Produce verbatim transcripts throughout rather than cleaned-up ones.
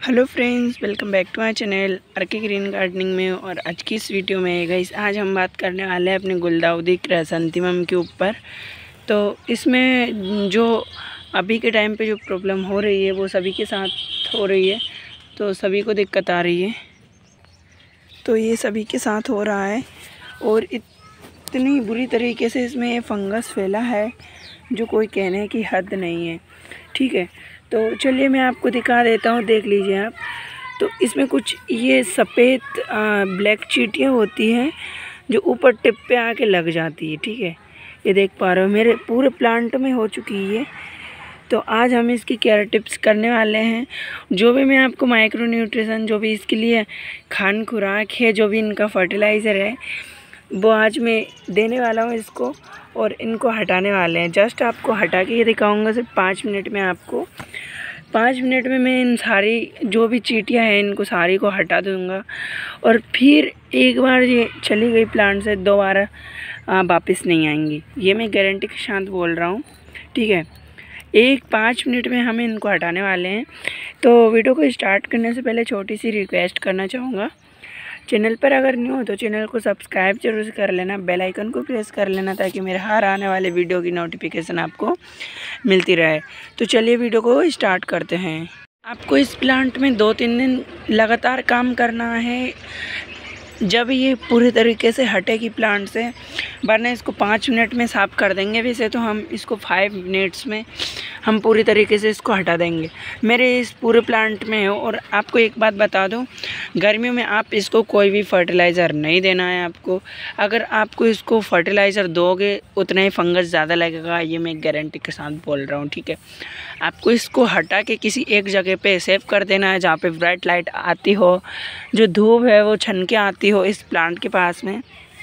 Hello friends, welcome back to my channel R K green gardening में। और आज की इस वीडियो में गाइस आज हम बात करने वाले हैं अपने गुलदाउदी क्रायसैंथेमम के ऊपर। तो इसमें जो अभी के टाइम पे जो प्रॉब्लम हो रही है वो सभी के साथ हो रही है, तो सभी को दिक्कत आ रही है। तो ये सभी के साथ हो रहा है और इतनी बुरी तरीके से इसमें ये फंगस फैला है जो कोई कहने की हद नहीं है। ठीक है, तो चलिए मैं आपको दिखा देता हूँ, देख लीजिए आप। तो इसमें कुछ ये सफ़ेद ब्लैक चींटियाँ होती हैं जो ऊपर टिप पे आके लग जाती है। ठीक है, ये देख पा रहे हो मेरे पूरे प्लांट में हो चुकी है। तो आज हम इसकी केयर टिप्स करने वाले हैं। जो भी मैं आपको माइक्रो न्यूट्रिशन, जो भी इसके लिए खान खुराक है, जो भी इनका फर्टिलाइज़र है, वो आज मैं देने वाला हूँ इसको और इनको हटाने वाले हैं। जस्ट आपको हटा के ये दिखाऊंगा सिर्फ पाँच मिनट में। आपको पाँच मिनट में मैं इन सारी जो भी चींटियाँ हैं इनको सारी को हटा दूंगा और फिर एक बार ये चली गई प्लांट से दोबारा वापस नहीं आएंगी। ये मैं गारंटी के साथ बोल रहा हूँ। ठीक है, एक पाँच मिनट में हम इनको हटाने वाले हैं। तो वीडियो को स्टार्ट करने से पहले छोटी सी रिक्वेस्ट करना चाहूँगा, चैनल पर अगर न्यू हो तो चैनल को सब्सक्राइब जरूर से कर लेना, बेल आइकन को प्रेस कर लेना ताकि मेरे हर आने वाले वीडियो की नोटिफिकेशन आपको मिलती रहे। तो चलिए वीडियो को स्टार्ट करते हैं। आपको इस प्लांट में दो तीन दिन लगातार काम करना है जब ये पूरी तरीके से हटेगी प्लांट से, वरना इसको पाँच मिनट में साफ़ कर देंगे। वैसे तो हम इसको फाइव मिनट्स में हम पूरी तरीके से इसको हटा देंगे मेरे इस पूरे प्लांट में है। और आपको एक बात बता दूं, गर्मियों में आप इसको कोई भी फर्टिलाइज़र नहीं देना है आपको। अगर आपको इसको फर्टिलाइज़र दोगे उतना ही फंगस ज़्यादा लगेगा, ये मैं गारंटी के साथ बोल रहा हूँ। ठीक है, आपको इसको हटा के किसी एक जगह पे सेव कर देना है जहाँ पे ब्राइट लाइट आती हो, जो धूप है वो छन के आती हो इस प्लांट के पास में।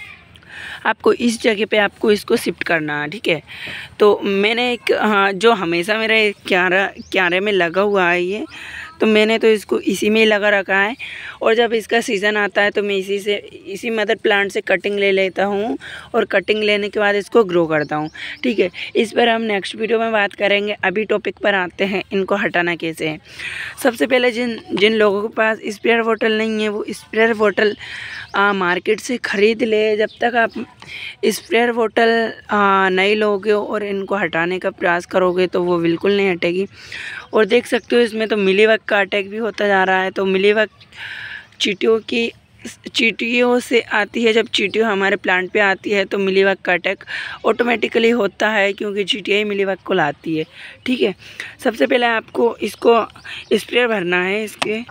आपको इस जगह पे आपको इसको शिफ्ट करना है। ठीक है, तो मैंने एक हाँ जो हमेशा मेरे क्यारा क्यारे में लगा हुआ है ये, तो मैंने तो इसको इसी में ही लगा रखा है। और जब इसका सीज़न आता है तो मैं इसी से इसी मदर प्लांट से कटिंग ले लेता हूँ और कटिंग लेने के बाद इसको ग्रो करता हूँ। ठीक है, इस पर हम नेक्स्ट वीडियो में बात करेंगे। अभी टॉपिक पर आते हैं, इनको हटाना कैसे है। सबसे पहले जिन जिन लोगों के पास स्प्रेयर बोतल नहीं है वो स्प्रेयर बोतल मार्केट से ख़रीद ले। जब तक आप स्प्रेयर बोतल नहीं लोगे और इनको हटाने का प्रयास करोगे तो वो बिल्कुल नहीं हटेगी। और देख सकते हो इसमें तो मिलीबग का अटैक भी होता जा रहा है। तो मिलीबग चींटियों की चींटियों से आती है। जब चींटियों हमारे प्लांट पे आती है तो मिलीबग का अटैक ऑटोमेटिकली होता है, क्योंकि चींटियाँ ही मिलीबग को लाती है। ठीक है, सबसे पहले आपको इसको स्प्रे भरना है। इसके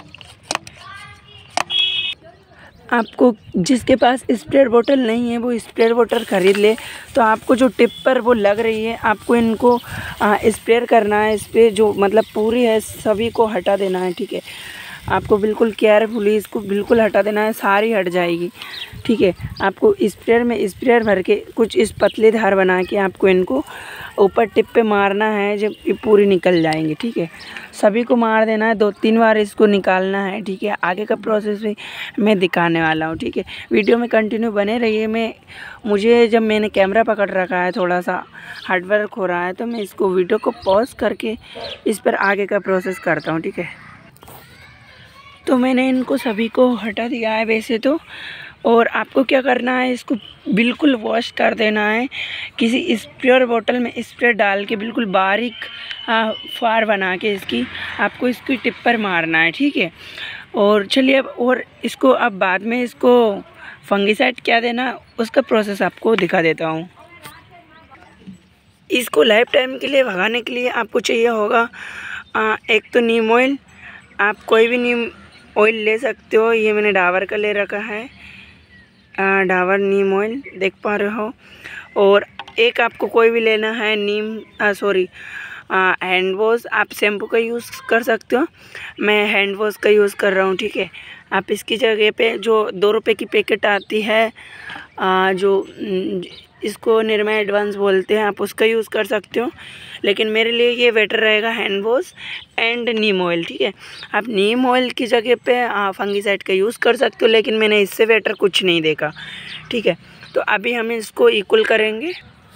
आपको जिसके पास स्प्रे बोतल नहीं है वो स्प्रे बोतल ख़रीद ले। तो आपको जो टिप पर वो लग रही है आपको इनको स्प्रे करना है। इस पर जो मतलब पूरी है सभी को हटा देना है। ठीक है, आपको बिल्कुल केयरफुली इसको बिल्कुल हटा देना है, सारी हट जाएगी। ठीक है, आपको स्प्रेयर में स्प्रेयर भर के कुछ इस पतले धार बना के आपको इनको ऊपर टिप पे मारना है, जब ये पूरी निकल जाएंगे। ठीक है, सभी को मार देना है, दो तीन बार इसको निकालना है। ठीक है, आगे का प्रोसेस भी मैं दिखाने वाला हूँ। ठीक है, वीडियो में कंटिन्यू बने रहिए। मैं मुझे जब मैंने कैमरा पकड़ रखा है थोड़ा सा हार्डवर्क हो रहा है तो मैं इसको वीडियो को पॉज करके इस पर आगे का प्रोसेस करता हूँ। ठीक है, तो मैंने इनको सभी को हटा दिया है वैसे तो। और आपको क्या करना है, इसको बिल्कुल वॉश कर देना है। किसी स्प्रेयर बोतल में स्प्रे डाल के बिल्कुल बारीक फार बना के इसकी आपको इसकी टिप पर मारना है। ठीक है, और चलिए अब और इसको अब बाद में इसको फंगिसाइड क्या देना उसका प्रोसेस आपको दिखा देता हूँ। इसको लाइफ टाइम के लिए भगाने के लिए आपको चाहिए होगा आ, एक तो नीम ऑयल। आप कोई भी नीम ऑयल ले सकते हो, ये मैंने डाबर का ले रखा है, डाबर नीम ऑयल देख पा रहे हो। और एक आपको कोई भी लेना है नीम सॉरी हैंड वॉश। आप शैम्पू का यूज़ कर सकते हो, मैं हैंड वॉश का यूज़ कर रहा हूँ। ठीक है, आप इसकी जगह पे जो दो रुपए की पैकेट आती है आ, जो इसको निरमा एडवांस बोलते हैं, आप उसका यूज़ कर सकते हो, लेकिन मेरे लिए ये बेटर रहेगा hand wash and neem oil. ठीक है, आप नीम ऑयल की जगह पे फंगिसाइड का यूज़ कर सकते हो, लेकिन मैंने इससे बेटर कुछ नहीं देखा। ठीक है, तो अभी हम इसको इक्वल करेंगे।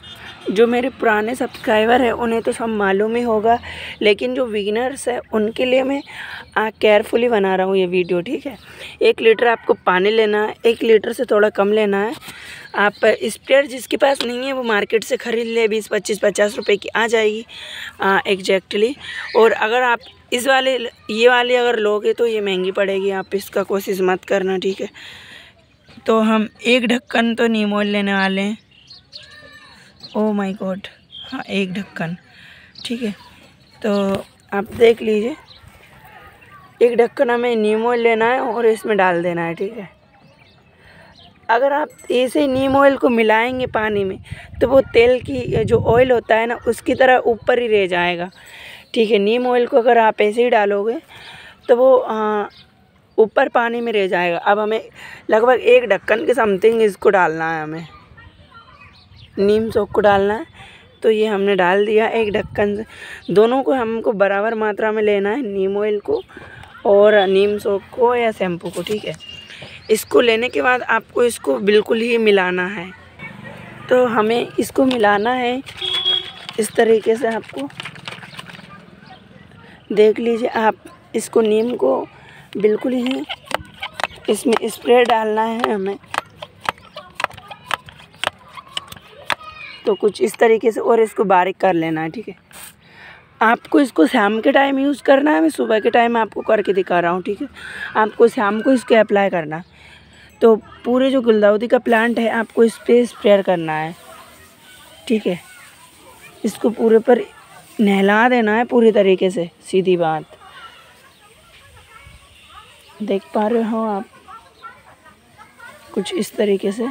जो मेरे पुराने सब्सक्राइबर हैं उन्हें तो सब मालूम ही होगा, लेकिन जो बिगिनर्स है उनके लिए मैं केयरफुली बना रहा हूँ ये वीडियो, ठीक है। एक लीटर आपको पानी लेना है, एक लीटर से थोड़ा कम लेना है। आप स्प्रेयर जिसके पास नहीं है वो मार्केट से ख़रीद ले, बीस पच्चीस पचास रुपए की आ जाएगी एग्जैक्टली। और अगर आप इस वाले ये वाली अगर लोगे तो ये महंगी पड़ेगी, आप इसका कोशिश मत करना, ठीक है। तो हम एक ढक्कन तो नीम ऑयल लेने वाले हैं। ओ माय गॉड, हाँ एक ढक्कन, ठीक है। तो आप देख लीजिए, एक ढक्कन हमें नीम ऑयल लेना है और इसमें डाल देना है, ठीक है। अगर आप ऐसे नीम ऑयल को मिलाएंगे पानी में तो वो तेल की जो ऑयल होता है ना उसकी तरह ऊपर ही रह जाएगा, ठीक है। नीम ऑयल को अगर आप ऐसे ही डालोगे तो वो ऊपर पानी में रह जाएगा। अब हमें लगभग एक ढक्कन के समथिंग इसको डालना है, हमें नीम सोप को डालना है। तो ये हमने डाल दिया एक ढक्कन से। दोनों को हमको बराबर मात्रा में लेना है, नीम ऑयल को और नीम सोप को या शैम्पू को, ठीक है। इसको लेने के बाद आपको इसको बिल्कुल ही मिलाना है। तो हमें इसको मिलाना है इस तरीके से, आपको देख लीजिए। आप इसको नीम को बिल्कुल ही इसमें स्प्रे डालना है हमें, तो कुछ इस तरीके से, और इसको बारीक कर लेना है, ठीक है। आपको इसको शाम के टाइम यूज़ करना है, मैं सुबह के टाइम आपको करके दिखा रहा हूँ, ठीक है। आपको शाम को इसको अप्लाई करना है। तो पूरे जो गुलदाउदी का प्लांट है आपको इस पर स्प्रे करना है, ठीक है। इसको पूरे पर नहला देना है पूरी तरीके से, सीधी बात। देख पा रहे हो आप, कुछ इस तरीके से।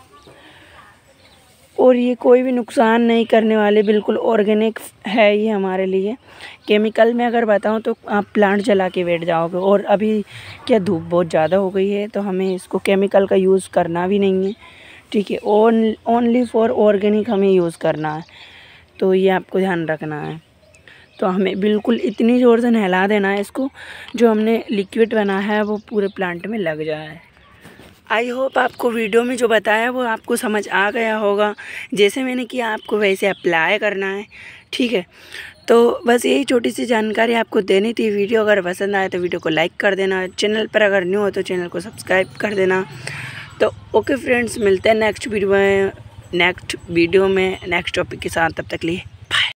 और ये कोई भी नुकसान नहीं करने वाले, बिल्कुल ऑर्गेनिक है ये हमारे लिए। केमिकल में अगर बताऊं तो आप प्लांट जला के बैठ जाओगे। और अभी क्या धूप बहुत ज़्यादा हो गई है तो हमें इसको केमिकल का यूज़ करना भी नहीं है, ठीक है। ओन ओनली फॉर ऑर्गेनिक हमें यूज़ करना है, तो ये आपको ध्यान रखना है। तो हमें बिल्कुल इतनी ज़ोर से नहला देना है इसको, जो हमने लिक्विड बना है वो पूरे प्लांट में लग जाए। आई होप आपको वीडियो में जो बताया वो आपको समझ आ गया होगा। जैसे मैंने किया आपको वैसे अप्लाई करना है, ठीक है। तो बस यही छोटी सी जानकारी आपको देनी थी। वीडियो अगर पसंद आए तो वीडियो को लाइक कर देना, चैनल पर अगर न्यू हो तो चैनल को सब्सक्राइब कर देना। तो ओके फ्रेंड्स, मिलते हैं नेक्स्ट वीडियो में नेक्स्ट वीडियो में नेक्स्ट टॉपिक के साथ। तब तक लिए